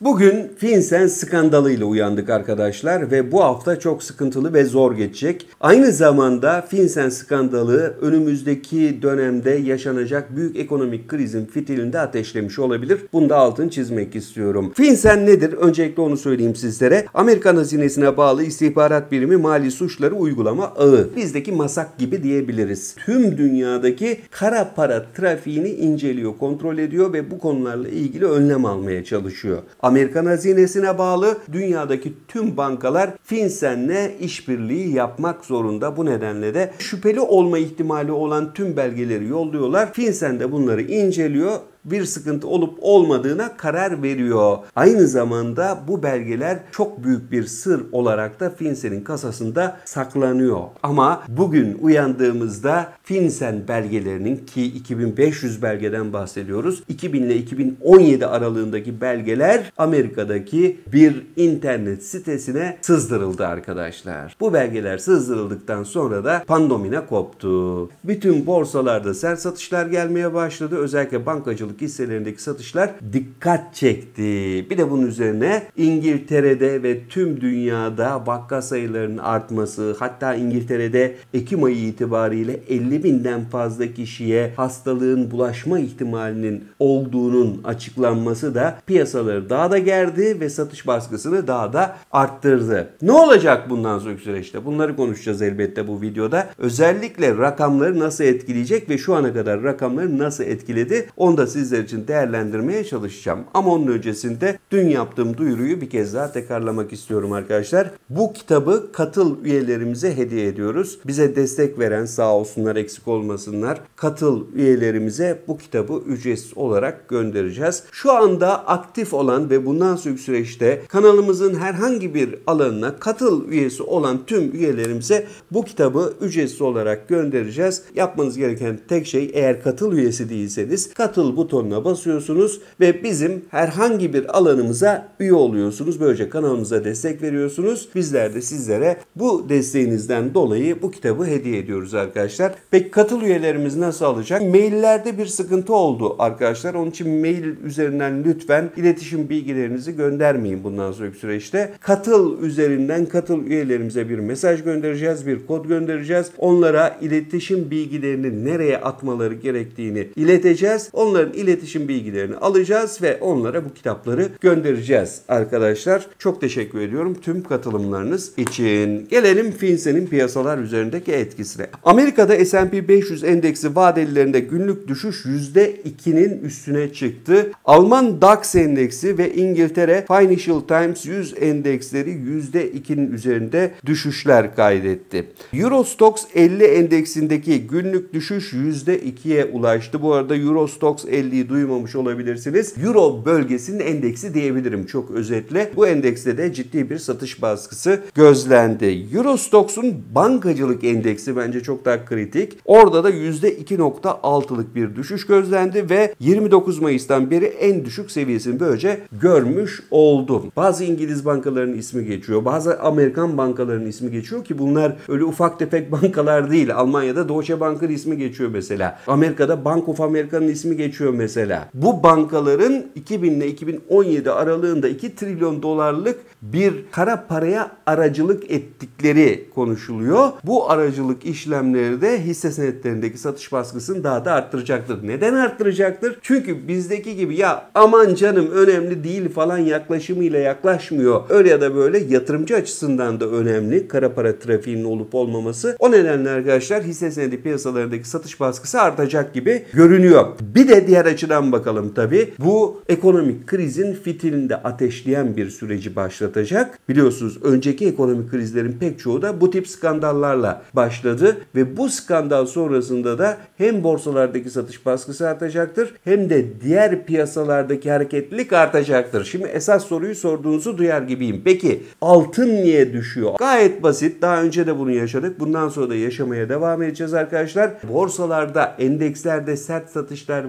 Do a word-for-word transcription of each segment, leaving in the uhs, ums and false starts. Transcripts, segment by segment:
Bugün FinCEN skandalıyla uyandık arkadaşlar ve bu hafta çok sıkıntılı ve zor geçecek. Aynı zamanda FinCEN skandalı önümüzdeki dönemde yaşanacak büyük ekonomik krizin fitilini de ateşlemiş olabilir. Bunu da altını çizmek istiyorum. FinCEN nedir? Öncelikle onu söyleyeyim sizlere. Amerikan hazinesine bağlı istihbarat birimi mali suçları uygulama ağı. Bizdeki MASAK gibi diyebiliriz. Tüm dünyadaki kara para trafiğini inceliyor, kontrol ediyor ve bu konularla ilgili önlem almaya çalışıyor. Amerikan hazinesine bağlı dünyadaki tüm bankalar FinCEN'le işbirliği yapmak zorunda. Bu nedenle de şüpheli olma ihtimali olan tüm belgeleri yolluyorlar. FinCEN de bunları inceliyor. Bir sıkıntı olup olmadığına karar veriyor. Aynı zamanda bu belgeler çok büyük bir sır olarak da FinCEN'in kasasında saklanıyor. Ama bugün uyandığımızda FinCEN belgelerinin, ki iki bin beş yüz belgeden bahsediyoruz, iki bin ile iki bin on yedi aralığındaki belgeler Amerika'daki bir internet sitesine sızdırıldı arkadaşlar. Bu belgeler sızdırıldıktan sonra da pandemine koptu. Bütün borsalarda sert satışlar gelmeye başladı. Özellikle bankacılık hisselerindeki satışlar dikkat çekti. Bir de bunun üzerine İngiltere'de ve tüm dünyada vaka sayılarının artması, hatta İngiltere'de Ekim ayı itibariyle elli binden fazla kişiye hastalığın bulaşma ihtimalinin olduğunun açıklanması da piyasaları daha da gerdi ve satış baskısını daha da arttırdı. Ne olacak bundan sonraki süreçte? Bunları konuşacağız elbette bu videoda. Özellikle rakamları nasıl etkileyecek ve şu ana kadar rakamları nasıl etkiledi? Onu da sizler için değerlendirmeye çalışacağım. Ama onun öncesinde dün yaptığım duyuruyu bir kez daha tekrarlamak istiyorum arkadaşlar. Bu kitabı katıl üyelerimize hediye ediyoruz. Bize destek veren, sağ olsunlar, eksik olmasınlar, katıl üyelerimize bu kitabı ücretsiz olarak göndereceğiz. Şu anda aktif olan ve bundan sonraki süreçte kanalımızın herhangi bir alanına katıl üyesi olan tüm üyelerimize bu kitabı ücretsiz olarak göndereceğiz. Yapmanız gereken tek şey, eğer katıl üyesi değilseniz katıl butonuna basıyorsunuz ve bizim herhangi bir alanımıza üye oluyorsunuz. Böylece kanalımıza destek veriyorsunuz. Bizler de sizlere bu desteğinizden dolayı bu kitabı hediye ediyoruz arkadaşlar. Peki katıl üyelerimiz nasıl alacak? Maillerde bir sıkıntı oldu arkadaşlar. Onun için mail üzerinden lütfen iletişim bilgilerinizi göndermeyin bundan sonraki süreçte. Katıl üzerinden katıl üyelerimize bir mesaj göndereceğiz, bir kod göndereceğiz. Onlara iletişim bilgilerini nereye atmaları gerektiğini ileteceğiz. Onların iletişim bilgilerini alacağız ve onlara bu kitapları göndereceğiz arkadaşlar. Çok teşekkür ediyorum tüm katılımlarınız için. Gelelim FinCEN'in piyasalar üzerindeki etkisine. Amerika'da S and P beş yüz endeksi vadelilerinde günlük düşüş yüzde ikinin üstüne çıktı. Alman DAX endeksi ve İngiltere Financial Times yüz endeksleri yüzde ikinin üzerinde düşüşler kaydetti. Euro Stoxx elli endeksindeki günlük düşüş yüzde ikiye ulaştı. Bu arada Euro Stoxx elliyi duymamış olabilirsiniz. Euro bölgesinin endeksi diyebilirim çok özetle. Bu endekste de ciddi bir satış baskısı gözlendi. Euro Stoxx'un bankacılık endeksi bence çok daha kritik. Orada da yüzde iki nokta altılık bir düşüş gözlendi ve yirmi dokuz Mayıs'tan beri en düşük seviyesini böylece görmüş oldum. Bazı İngiliz bankalarının ismi geçiyor. Bazı Amerikan bankalarının ismi geçiyor ki bunlar öyle ufak tefek bankalar değil. Almanya'da Deutsche Bank'ın ismi geçiyor mesela. Amerika'da Bank of America'nın ismi geçiyor mesela. Bu bankaların iki bin ile iki bin on yedi aralığında iki trilyon dolarlık bir kara paraya aracılık ettikleri konuşuluyor. Bu aracılık işlemleri de hisse senetlerindeki satış baskısını daha da arttıracaktır. Neden arttıracaktır? Çünkü bizdeki gibi ya aman canım önemli değil falan yaklaşımıyla yaklaşmıyor. Öyle ya da böyle yatırımcı açısından da önemli kara para trafiğinin olup olmaması. O nedenle arkadaşlar hisse senedi piyasalarındaki satış baskısı artacak gibi görünüyor. Bir de diğer açıdan bakalım tabii. Bu ekonomik krizin fitilini de ateşleyen bir süreci başlatacak. Biliyorsunuz önceki ekonomik krizlerin pek çoğu da bu tip skandallarla başladı ve bu skandal sonrasında da hem borsalardaki satış baskısı artacaktır hem de diğer piyasalardaki hareketlilik artacaktır. Şimdi esas soruyu sorduğunuzu duyar gibiyim. Peki altın niye düşüyor? Gayet basit. Daha önce de bunu yaşadık. Bundan sonra da yaşamaya devam edeceğiz arkadaşlar. Borsalarda, endekslerde sert satışlar varsa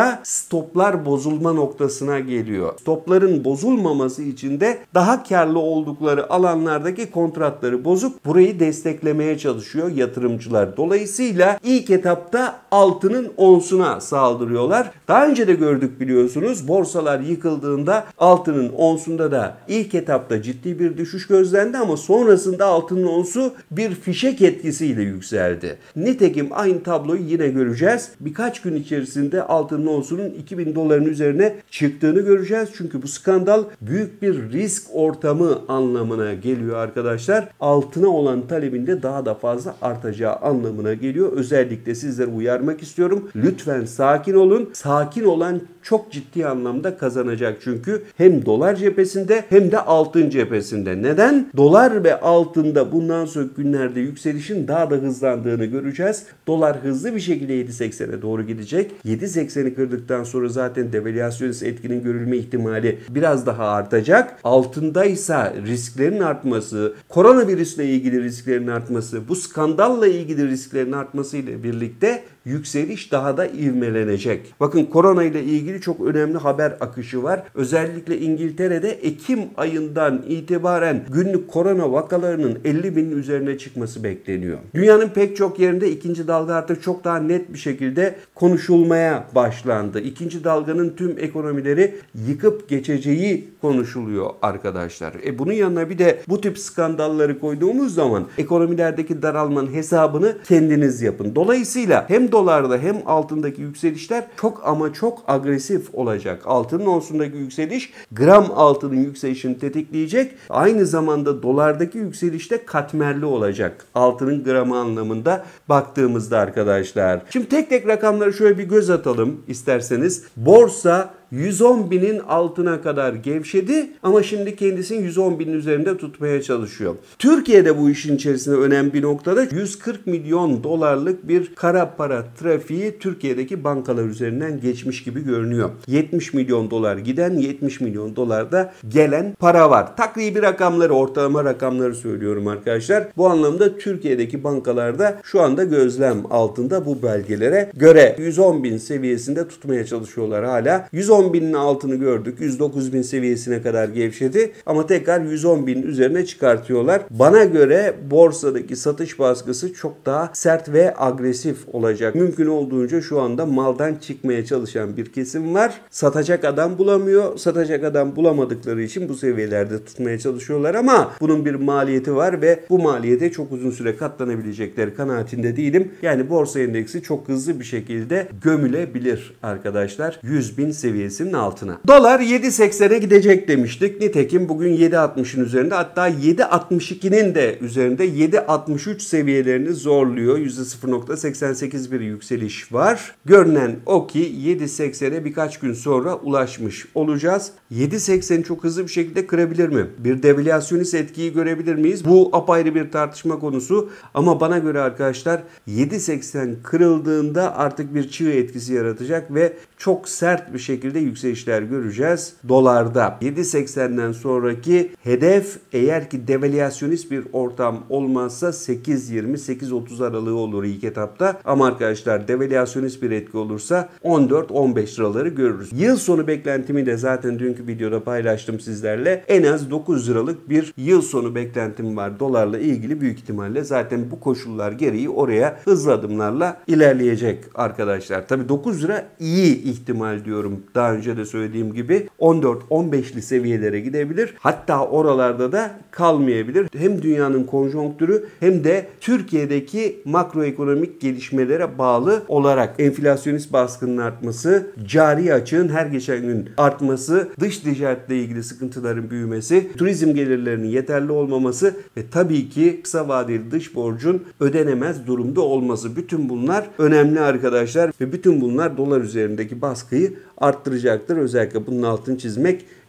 Burada stoplar bozulma noktasına geliyor. Stopların bozulmaması için de daha karlı oldukları alanlardaki kontratları bozup burayı desteklemeye çalışıyor yatırımcılar. Dolayısıyla ilk etapta altının onsuna saldırıyorlar. Daha önce de gördük biliyorsunuz, borsalar yıkıldığında altının onsunda da ilk etapta ciddi bir düşüş gözlendi ama sonrasında altının onsu bir fişek etkisiyle yükseldi. Nitekim aynı tabloyu yine göreceğiz. Birkaç gün içerisinde altının onsunun iki bin doların üzerine çıktığını göreceğiz. Çünkü bu skandal büyük bir risk ortamı anlamına geliyor arkadaşlar. Altına olan talebin de daha da fazla artacağı anlamına geliyor. Özellikle sizleri uyarmak istiyorum. Lütfen sakin olun. Sakin olan çok ciddi anlamda kazanacak çünkü hem dolar cephesinde hem de altın cephesinde. Neden? Dolar ve altında bundan sonraki günlerde yükselişin daha da hızlandığını göreceğiz. Dolar hızlı bir şekilde yedi seksene doğru gidecek. yedi sekseni kırdıktan sonra zaten devalüasyonist etkinin görülme ihtimali biraz daha artacak. Altındaysa risklerin artması, koronavirüsle ilgili risklerin artması, bu skandalla ilgili risklerin artması ile birlikte yükseliş daha da ivmelenecek. Bakın, korona ile ilgili çok önemli haber akışı var. Özellikle İngiltere'de Ekim ayından itibaren günlük korona vakalarının elli binin üzerine çıkması bekleniyor. Dünyanın pek çok yerinde ikinci dalga artık çok daha net bir şekilde konuşulmaya başlandı. İkinci dalganın tüm ekonomileri yıkıp geçeceği konuşuluyor arkadaşlar. E bunun yanına bir de bu tip skandalları koyduğumuz zaman ekonomilerdeki daralmanın hesabını kendiniz yapın. Dolayısıyla hem dolarda hem altındaki yükselişler çok ama çok agresif olacak. Altının onsundaki yükseliş gram altının yükselişini tetikleyecek. Aynı zamanda dolardaki yükseliş de katmerli olacak. Altının gramı anlamında baktığımızda arkadaşlar. Şimdi tek tek rakamları şöyle bir göz atalım isterseniz. Borsa yüz on binin altına kadar gevşedi ama şimdi kendisini yüz on binin üzerinde tutmaya çalışıyor. Türkiye'de bu işin içerisinde önemli bir noktada yüz kırk milyon dolarlık bir kara para trafiği Türkiye'deki bankalar üzerinden geçmiş gibi görünüyor. yetmiş milyon dolar giden, yetmiş milyon dolar da gelen para var. Takribi rakamları, ortalama rakamları söylüyorum arkadaşlar. Bu anlamda Türkiye'deki bankalarda şu anda gözlem altında bu belgelere göre yüz on bin seviyesinde tutmaya çalışıyorlar hala. yüz on binin altını gördük. yüz dokuz bin seviyesine kadar gevşedi ama tekrar yüz on binin üzerine çıkartıyorlar. Bana göre borsadaki satış baskısı çok daha sert ve agresif olacak. Mümkün olduğunca şu anda maldan çıkmaya çalışan bir kesim var. Satacak adam bulamıyor. Satacak adam bulamadıkları için bu seviyelerde tutmaya çalışıyorlar ama bunun bir maliyeti var ve bu maliyete çok uzun süre katlanabilecekleri kanaatinde değilim. Yani borsa endeksi çok hızlı bir şekilde gömülebilir arkadaşlar. yüz bin seviyesi altına. Dolar yedi seksene gidecek demiştik. Nitekim bugün yedi altmışın üzerinde, hatta yedi altmış ikinin de üzerinde, yedi altmış üç seviyelerini zorluyor. yüzde sıfır nokta seksen sekiz bir yükseliş var. Görünen o ki yedi seksene birkaç gün sonra ulaşmış olacağız. yedi sekseni çok hızlı bir şekilde kırabilir mi? Bir devalüasyonist etkiyi görebilir miyiz? Bu apayrı bir tartışma konusu ama bana göre arkadaşlar yedi seksen kırıldığında artık bir çığ etkisi yaratacak ve çok sert bir şekilde yükselişler göreceğiz dolarda. yedi seksenden sonraki hedef, eğer ki devalüasyonist bir ortam olmazsa sekiz yirmi sekiz otuz aralığı olur ilk etapta. Ama arkadaşlar devalüasyonist bir etki olursa on dört on beş liraları görürüz. Yıl sonu beklentimi de zaten dünkü videoda paylaştım sizlerle. En az dokuz liralık bir yıl sonu beklentim var dolarla ilgili, büyük ihtimalle. Zaten bu koşullar gereği oraya hızlı adımlarla ilerleyecek arkadaşlar. Tabii dokuz lira iyi ihtimal diyorum. Daha önce de söylediğim gibi on dört on beşli seviyelere gidebilir. Hatta oralarda da kalmayabilir. Hem dünyanın konjonktürü hem de Türkiye'deki makroekonomik gelişmelere bağlı olarak enflasyonist baskının artması, cari açığın her geçen gün artması, dış ticaretle ilgili sıkıntıların büyümesi, turizm gelirlerinin yeterli olmaması ve tabii ki kısa vadeli dış borcun ödenemez durumda olması. Bütün bunlar önemli arkadaşlar ve bütün bunlar dolar üzerindeki baskıyı arttıracaktır. Özellikle bunun altını çizmek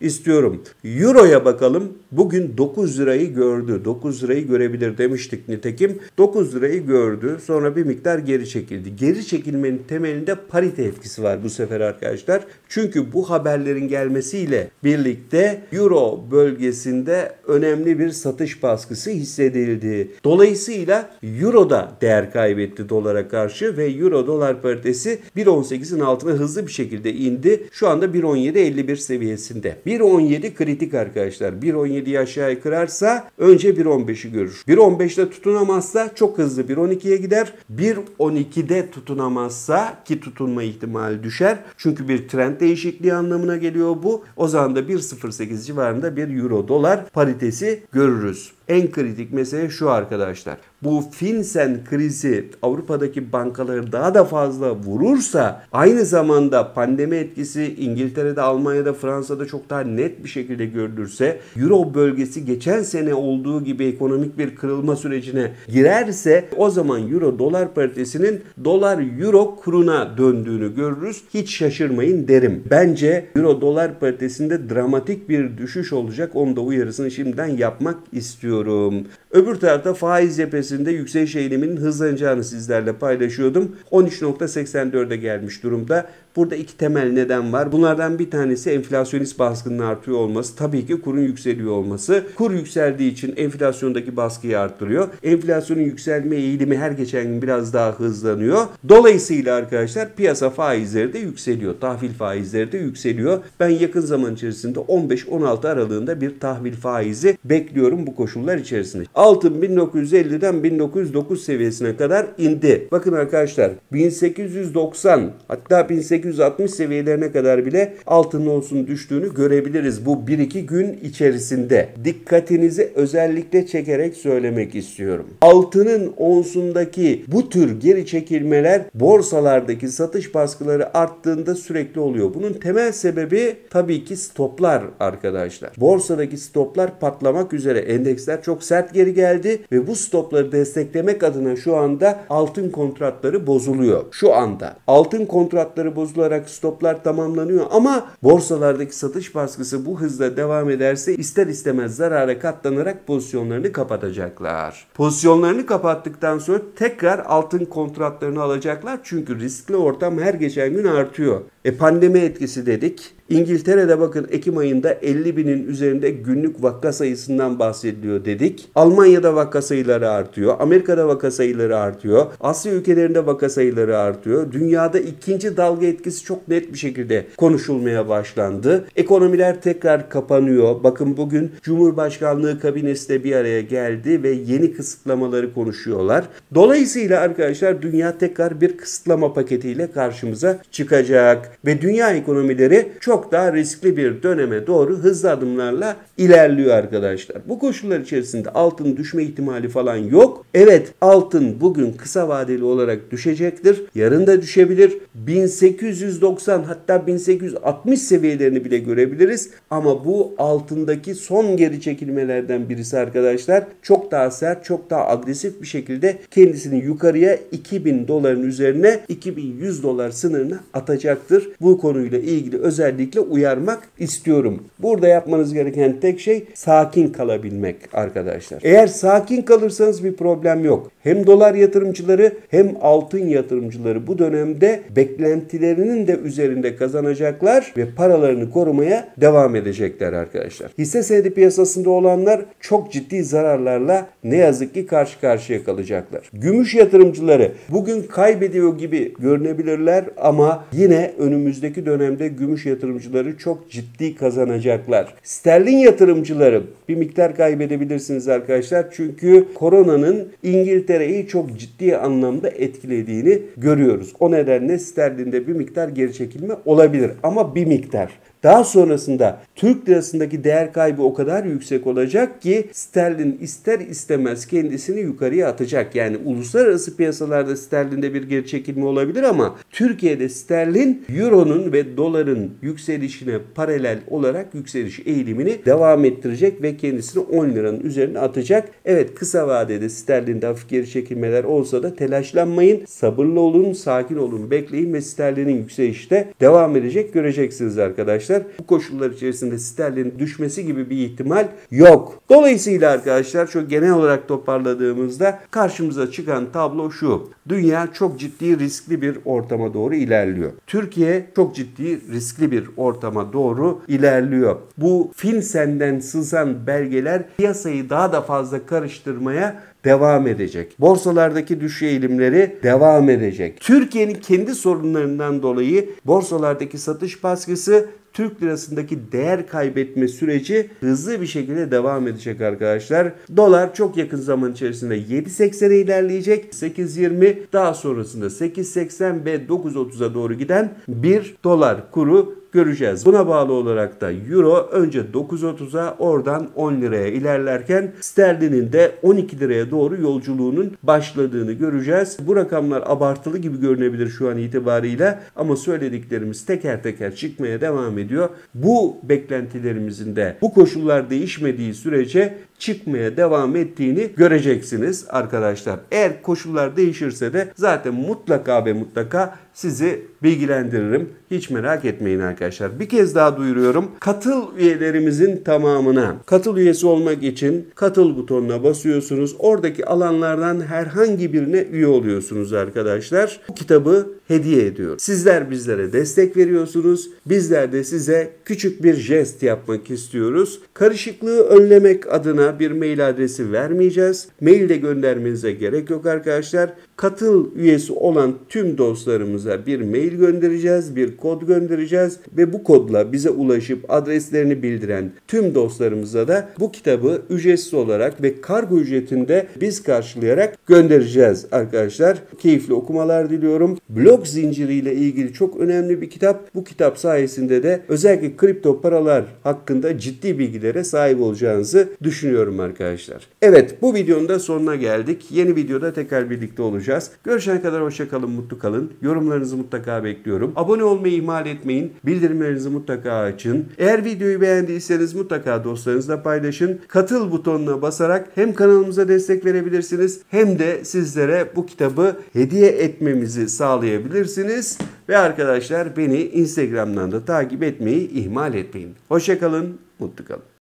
istiyorum. Euro'ya bakalım. Bugün dokuz lirayı gördü. dokuz lirayı görebilir demiştik nitekim. dokuz lirayı gördü. Sonra bir miktar geri çekildi. Geri çekilmenin temelinde parite etkisi var bu sefer arkadaşlar. Çünkü bu haberlerin gelmesiyle birlikte Euro bölgesinde önemli bir satış baskısı hissedildi. Dolayısıyla Euro da değer kaybetti dolara karşı ve Euro dolar paritesi bir nokta on sekizin altına hızlı bir şekilde indi. Şu anda bir nokta on yedi elli bir seviyesinde. bir nokta on yedi kritik arkadaşlar. bir nokta on yediyi aşağıya kırarsa önce bir nokta on beşi görür. bir nokta on beşte tutunamazsa çok hızlı bir nokta on ikiye gider. bir nokta on ikide tutunamazsa ki tutunma ihtimali düşer. Çünkü bir trend değişikliği anlamına geliyor bu. O zaman da bir nokta sıfır sekiz civarında bir Euro dolar paritesi görürüz. En kritik mesele şu arkadaşlar. Bu FinCEN krizi Avrupa'daki bankaları daha da fazla vurursa, aynı zamanda pandemi etkisi İngiltere'de, Almanya'da, Fransa'da çok daha net bir şekilde görülürse, Euro bölgesi geçen sene olduğu gibi ekonomik bir kırılma sürecine girerse, o zaman Euro dolar paritesinin dolar Euro kuruna döndüğünü görürüz. Hiç şaşırmayın derim. Bence Euro dolar paritesinde dramatik bir düşüş olacak. Onu da uyarısını şimdiden yapmak istiyorum. Öbür tarafta faiz cephesinde yükseliş eğiliminin hızlanacağını sizlerle paylaşıyordum. on üç nokta seksen dörde gelmiş durumda. Burada iki temel neden var. Bunlardan bir tanesi enflasyonist baskının artıyor olması. Tabii ki kurun yükseliyor olması. Kur yükseldiği için enflasyondaki baskıyı arttırıyor. Enflasyonun yükselme eğilimi her geçen gün biraz daha hızlanıyor. Dolayısıyla arkadaşlar piyasa faizleri de yükseliyor. Tahvil faizleri de yükseliyor. Ben yakın zaman içerisinde on beş on altı aralığında bir tahvil faizi bekliyorum bu koşullar içerisinde. Altın bin dokuz yüz elliden bin dokuz yüz dokuz seviyesine kadar indi. Bakın arkadaşlar bin sekiz yüz doksan hatta bin sekiz yüz altmış seviyelerine kadar bile altının olsun düştüğünü görebiliriz bu bir iki gün içerisinde. Dikkatinizi özellikle çekerek söylemek istiyorum. Altının onsundaki bu tür geri çekilmeler borsalardaki satış baskıları arttığında sürekli oluyor. Bunun temel sebebi tabii ki stoplar arkadaşlar. Borsadaki stoplar patlamak üzere. Endeksler çok sert geri geldi ve bu stopları desteklemek adına şu anda altın kontratları bozuluyor. Şu anda altın kontratları bozularak stoplar tamamlanıyor ama borsalardaki satış baskısı bu hızla devam ederse ister istemez zarara katlanarak pozisyonlarını kapatacaklar. Pozisyonlarını kapattıktan sonra tekrar altın kontratlarını alacaklar çünkü riskli ortam her geçen gün artıyor. E pandemi etkisi dedik. İngiltere'de bakın Ekim ayında elli binin üzerinde günlük vaka sayısından bahsediliyor dedik. Almanya'da vaka sayıları artıyor. Amerika'da vaka sayıları artıyor. Asya ülkelerinde vaka sayıları artıyor. Dünyada ikinci dalga etkisi çok net bir şekilde konuşulmaya başlandı. Ekonomiler tekrar kapanıyor. Bakın bugün Cumhurbaşkanlığı kabinesi de bir araya geldi ve yeni kısıtlamaları konuşuyorlar. Dolayısıyla arkadaşlar dünya tekrar bir kısıtlama paketiyle karşımıza çıkacak. Ve dünya ekonomileri çok daha riskli bir döneme doğru hızlı adımlarla ilerliyor arkadaşlar. Bu koşullar içerisinde altın düşme ihtimali falan yok. Evet, altın bugün kısa vadeli olarak düşecektir. Yarın da düşebilir. bin sekiz yüz doksan hatta bin sekiz yüz altmış seviyelerini bile görebiliriz. Ama bu altındaki son geri çekilmelerden birisi arkadaşlar. Çok daha sert, çok daha agresif bir şekilde kendisini yukarıya iki bin doların üzerine iki bin yüz dolar sınırına atacaktır. Bu konuyla ilgili özellikle uyarmak istiyorum. Burada yapmanız gereken tek şey sakin kalabilmek arkadaşlar. Eğer sakin kalırsanız bir problem yok. Hem dolar yatırımcıları hem altın yatırımcıları bu dönemde beklentilerinin de üzerinde kazanacaklar ve paralarını korumaya devam edecekler arkadaşlar. Hisse senedi piyasasında olanlar çok ciddi zararlarla ne yazık ki karşı karşıya kalacaklar. Gümüş yatırımcıları bugün kaybediyor gibi görünebilirler ama yine önümüzdeki dönemde gümüş yatırımcıları çok ciddi kazanacaklar. Sterlin yatırımcıları bir miktar kaybedebilirsiniz arkadaşlar. Çünkü koronanın İngiltere'yi çok ciddi anlamda etkilediğini görüyoruz. O nedenle sterlinde bir miktar geri çekilme olabilir ama bir miktar. Daha sonrasında Türk lirasındaki değer kaybı o kadar yüksek olacak ki sterlin ister istemez kendisini yukarıya atacak. Yani uluslararası piyasalarda sterlinde bir geri çekilme olabilir ama Türkiye'de sterlin euronun ve doların yükselişine paralel olarak yükseliş eğilimini devam ettirecek ve kendisini on liranın üzerine atacak. Evet, kısa vadede sterlinde hafif geri çekilmeler olsa da telaşlanmayın. Sabırlı olun, sakin olun, bekleyin ve sterlinin yükselişte devam edecek göreceksiniz arkadaşlar. arkadaşlar. Bu koşullar içerisinde sterlinin düşmesi gibi bir ihtimal yok. Dolayısıyla arkadaşlar şu genel olarak toparladığımızda karşımıza çıkan tablo şu. Dünya çok ciddi riskli bir ortama doğru ilerliyor. Türkiye çok ciddi riskli bir ortama doğru ilerliyor. Bu FinCEN'den sızan belgeler piyasayı daha da fazla karıştırmaya devam edecek. Borsalardaki düşüş eğilimleri devam edecek. Türkiye'nin kendi sorunlarından dolayı borsalardaki satış baskısı, Türk lirasındaki değer kaybetme süreci hızlı bir şekilde devam edecek arkadaşlar. Dolar çok yakın zaman içerisinde yedi seksene ilerleyecek. sekiz yirmi, daha sonrasında sekiz seksen ve dokuz otuza doğru giden bir dolar kuru göreceğiz. Buna bağlı olarak da Euro önce dokuz otuza, oradan on liraya ilerlerken sterlinin de on iki liraya doğru yolculuğunun başladığını göreceğiz. Bu rakamlar abartılı gibi görünebilir şu an itibariyle ama söylediklerimiz teker teker çıkmaya devam ediyor. Bu beklentilerimizin de bu koşullar değişmediği sürece çıkmaya devam ettiğini göreceksiniz arkadaşlar. Eğer koşullar değişirse de zaten mutlaka ve mutlaka sizi bilgilendiririm. Hiç merak etmeyin arkadaşlar. Bir kez daha duyuruyorum. Katıl üyelerimizin tamamına katıl üyesi olmak için katıl butonuna basıyorsunuz. Oradaki alanlardan herhangi birine üye oluyorsunuz arkadaşlar. Bu kitabı hediye ediyor. Sizler bizlere destek veriyorsunuz. Bizler de size küçük bir jest yapmak istiyoruz. Karışıklığı önlemek adına bir mail adresi vermeyeceğiz. Mail de göndermenize gerek yok arkadaşlar. Katıl üyesi olan tüm dostlarımıza bir mail göndereceğiz, bir kod göndereceğiz ve bu kodla bize ulaşıp adreslerini bildiren tüm dostlarımıza da bu kitabı ücretsiz olarak ve kargo ücretinde biz karşılayarak göndereceğiz arkadaşlar. Keyifli okumalar diliyorum. Blok zinciriyle ilgili çok önemli bir kitap. Bu kitap sayesinde de özellikle kripto paralar hakkında ciddi bilgilere sahip olacağınızı düşünüyorum arkadaşlar. Evet, bu videonun da sonuna geldik. Yeni videoda tekrar birlikte olacağız. Görüşene kadar hoşça kalın, mutlu kalın. Yorumlarınızı mutlaka bekliyorum. Abone olmayı ihmal etmeyin. Bildirimlerinizi mutlaka açın. Eğer videoyu beğendiyseniz mutlaka dostlarınızla paylaşın. Katıl butonuna basarak hem kanalımıza destek verebilirsiniz hem de sizlere bu kitabı hediye etmemizi sağlayabilirsiniz. Ve arkadaşlar beni Instagram'dan da takip etmeyi ihmal etmeyin. Hoşça kalın, mutlu kalın.